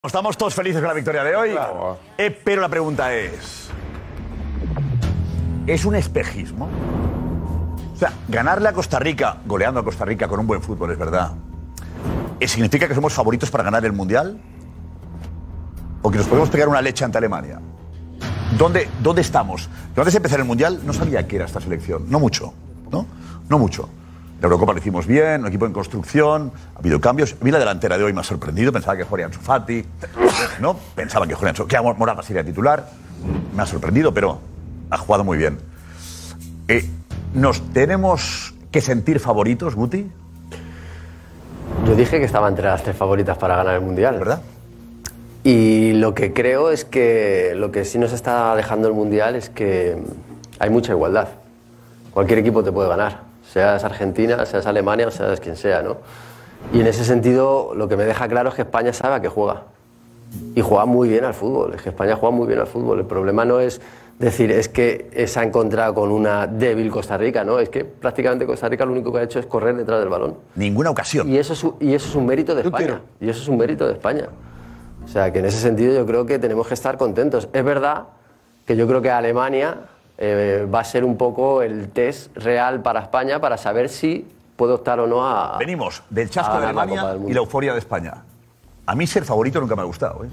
Estamos todos felices con la victoria de hoy, claro. Pero la pregunta ¿es un espejismo? O sea, ganarle a Costa Rica, goleando a Costa Rica con un buen fútbol, es verdad, ¿significa que somos favoritos para ganar el Mundial? ¿O que nos podemos pegar una leche ante Alemania? ¿Dónde estamos? Yo antes de empezar el Mundial no sabía qué era esta selección, no mucho, ¿no? No mucho. La Eurocopa lo hicimos bien, un equipo en construcción, ha habido cambios. A mí la delantera de hoy me ha sorprendido, pensaba que jugaría Ansu Fati, ¿no? Pensaba que jugaría que Morata sería titular. Me ha sorprendido, pero ha jugado muy bien. ¿Nos tenemos que sentir favoritos, Guti? Yo dije que estaba entre las 3 favoritas para ganar el Mundial. ¿Verdad? Y lo que creo es que lo que sí nos está dejando el Mundial es que hay mucha igualdad. Cualquier equipo te puede ganar. Seas Argentina, seas Alemania o seas quien sea, ¿no? Y en ese sentido, lo que me deja claro es que España sabe a qué juega. Y juega muy bien al fútbol. Es que España juega muy bien al fútbol. El problema no es decir, es que se ha encontrado con una débil Costa Rica, ¿no? Es que prácticamente Costa Rica lo único que ha hecho es correr detrás del balón. Ninguna ocasión. Y eso es un mérito de España. Y eso es un mérito de España. O sea, que en ese sentido yo creo que tenemos que estar contentos. Es verdad que yo creo que Alemania va a ser un poco el test real para España para saber si puede optar o no a... Venimos del chasco de Alemania y la euforia de España. A mí ser favorito nunca me ha gustado,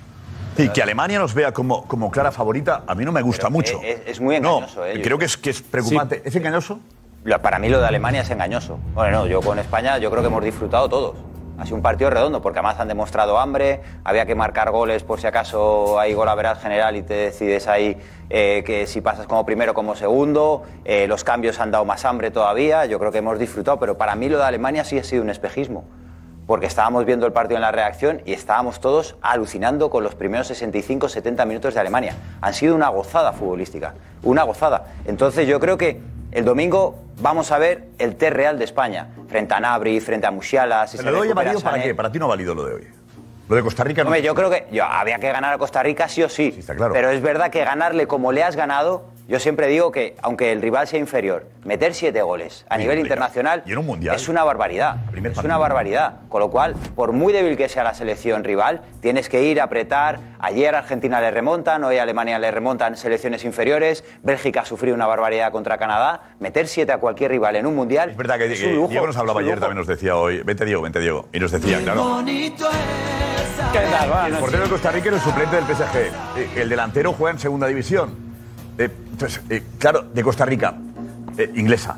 Y que Alemania nos vea como clara favorita, a mí no me gusta mucho. Es muy engañoso. Creo que es preocupante. Sí. ¿Es engañoso? Para mí lo de Alemania es engañoso. Bueno, no, yo con España yo creo que hemos disfrutado todos. Ha sido un partido redondo, porque además han demostrado hambre, había que marcar goles por si acaso hay gol average general y te decides ahí que si pasas como primero o como segundo, los cambios han dado más hambre todavía, yo creo que hemos disfrutado, pero para mí lo de Alemania sí ha sido un espejismo, porque estábamos viendo el partido en la reacción y estábamos todos alucinando con los primeros 65-70 minutos de Alemania. Han sido una gozada futbolística, una gozada. Entonces yo creo que el domingo vamos a ver el test real de España, frente a Gnabry, frente a Musiala. Si ¿Pero lo de hoy ha valido para qué? Para ti no ha valido lo de hoy. Lo de Costa Rica no. Hombre, yo creo que había que ganar a Costa Rica sí o sí. Sí, está claro. Pero es verdad que ganarle como le has ganado, yo siempre digo que, aunque el rival sea inferior, meter 7 goles a nivel internacional y en un mundial es una barbaridad. Es una barbaridad. Con lo cual, por muy débil que sea la selección rival, tienes que ir a apretar. Ayer a Argentina le remontan, hoy a Alemania le remontan selecciones inferiores. Bélgica ha sufrido una barbaridad contra Canadá. Meter 7 a cualquier rival en un mundial. Es verdad que Diego nos hablaba ayer, también nos decía hoy. Vente Diego. Y nos decía, claro. ¿Qué tal? El portero de Costa Rica era el suplente del PSG. El delantero juega en segunda división. Entonces, claro, de Costa Rica, inglesa.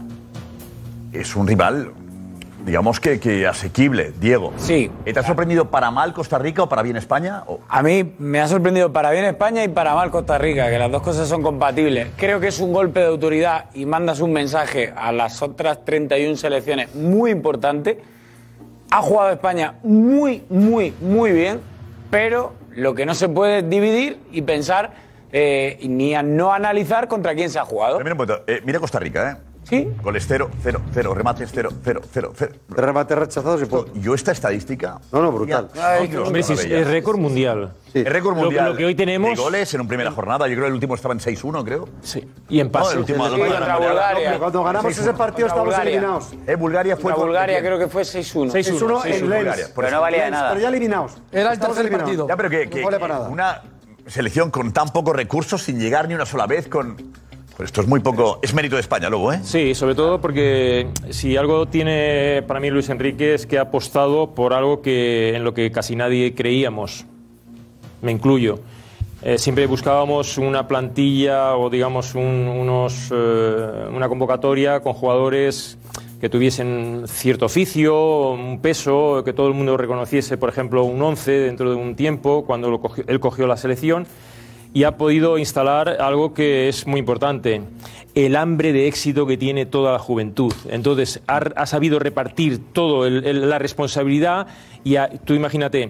Es un rival, digamos que asequible, Diego. Sí. ¿Te ha sorprendido para mal Costa Rica o para bien España? A mí me ha sorprendido para bien España y para mal Costa Rica, que las dos cosas son compatibles. Creo que es un golpe de autoridad y mandas un mensaje a las otras 31 selecciones muy importante. Ha jugado España muy bien, pero lo que no se puede es dividir y pensar ni a no analizar contra quién se ha jugado. Mira un momento, mira Costa Rica, Sí. Goles 0, remates 0. Remates rechazados y punto. Yo esta estadística... No, brutal. Hombre, sí, es récord mundial. Sí. El récord mundial lo que hoy tenemos... de goles en una primera jornada. Yo creo que el último estaba en 6-1, creo. Sí. Y en pases. No, el último contra Bulgaria. Cuando ganamos ese partido estábamos eliminados. Bulgaria fue... Bulgaria creo que fue 6-1. 6-1 en Lens. Pero no valía de nada. Pero ya eliminados. Era el tercer partido. Ya, pero que no vale para nada. Una selección con tan pocos recursos, sin llegar ni una sola vez, con... Pues esto es muy poco... Es mérito de España luego, Sí, sobre todo porque si algo tiene para mí Luis Enrique es que ha apostado por algo en lo que casi nadie creíamos. Me incluyo. Siempre buscábamos una plantilla o digamos una convocatoria con jugadores que tuviesen cierto oficio, un peso, que todo el mundo reconociese, por ejemplo, un 11 dentro de un tiempo, cuando él cogió la selección. Y ha podido instalar algo que es muy importante, el hambre de éxito que tiene toda la juventud. Entonces, ha sabido repartir toda la responsabilidad y tú imagínate,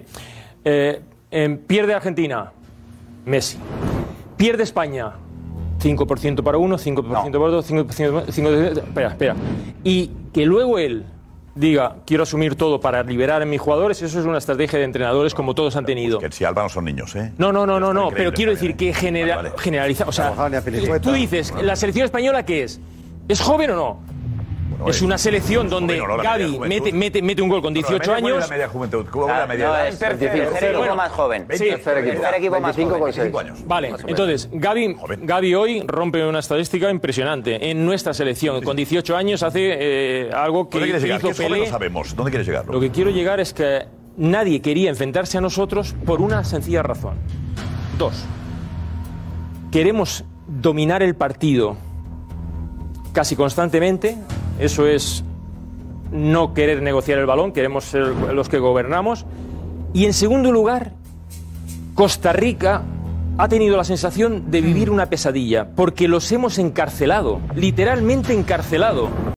pierde Argentina, Messi, pierde España, 5% para uno, 5% para otro, 5%... Espera. Y que luego él diga, quiero asumir todo para liberar a mis jugadores, eso es una estrategia de entrenadores como todos han tenido. Que si Alba no son niños, No, pero quiero decir que generaliza, o sea, tú dices, ¿la selección española qué es? ¿Es joven o no? Es una selección donde Gavi mete un gol con 18 años. La media juventud. ¿Cómo va la media? Es el tercer equipo más joven. Sí, tercer equipo más joven. 25 años. Vale, entonces Gavi hoy rompe una estadística impresionante en nuestra selección. Con 18 años hace algo que ¿Dónde quieres llegar? hizo ¿Qué joven Pelé. no sabemos? ¿Dónde quieres llegar? Lo que quiero llegar es que nadie quería enfrentarse a nosotros por una sencilla razón. 2. Queremos dominar el partido casi constantemente. Eso es no querer negociar el balón, queremos ser los que gobernamos. Y en segundo lugar, Costa Rica ha tenido la sensación de vivir una pesadilla, porque los hemos encarcelado, literalmente encarcelado.